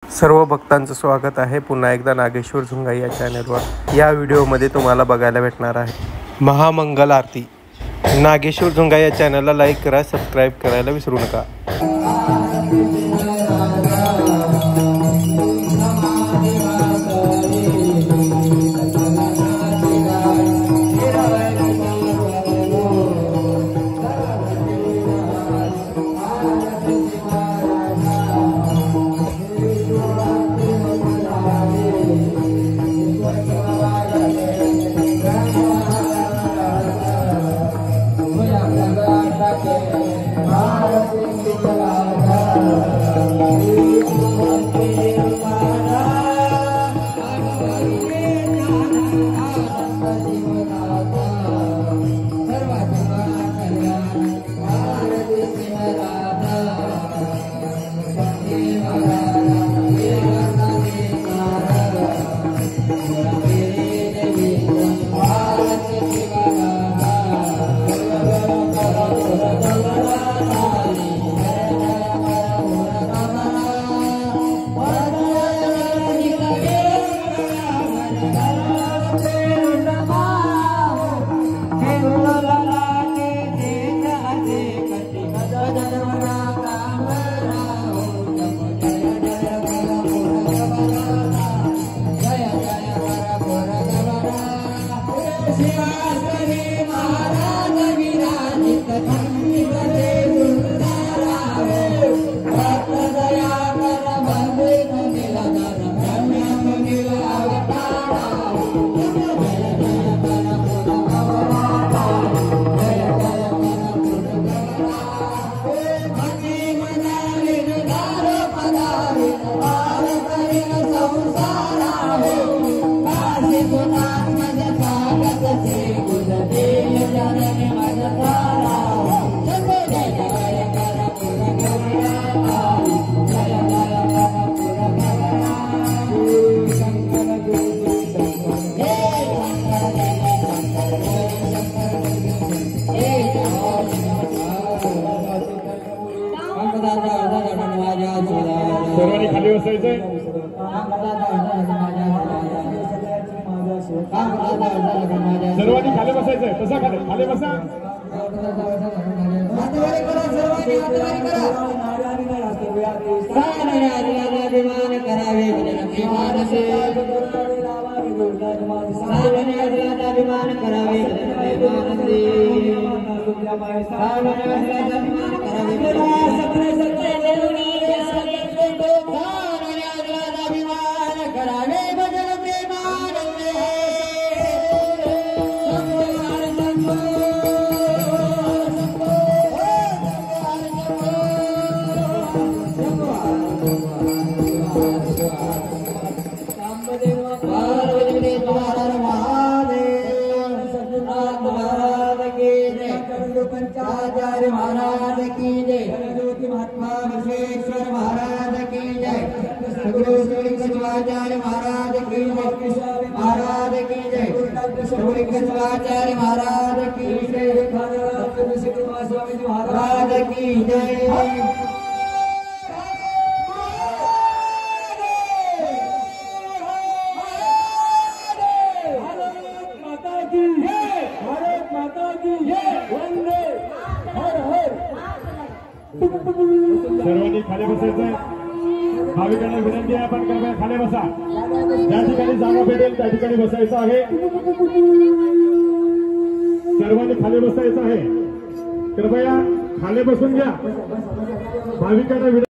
सर्व भक्तांचं स्वागत आहे पुन्हा एकदा नागेश्वर झुंगाई या चॅनलवर। या व्हिडिओमध्ये तुम्हाला बघायला भेटणार आहे महामंगल आरती। नागेश्वर झुंगाई या चॅनलला लाईक करा, सबस्क्राईब करायला विसरू नका। सर्वांनी खाली बसायचंय। सर्वांनी खाली बसायचंय। तसा खाली बसा। पंचाचार्य महाराज की जय, ज्योति महात्मा विश्वेश्वर महाराज की जय, गुरु श्री शिवाचार्य महाराज की जय, महाराज की जय, गुरु शिवाचार्य महाराज की जय, स्वामी महाराज की जय। सर्वांनी खाली बसायचंय। भाविकांना विनंती आहे आपण कृपया खाली बसा। ज्या ठिकाणी जागा भेटेल त्या ठिकाणी बसायचं आहे। सर्वांनी खाली बसायचं आहे। कृपया खाली बसून घ्या। भाविकांना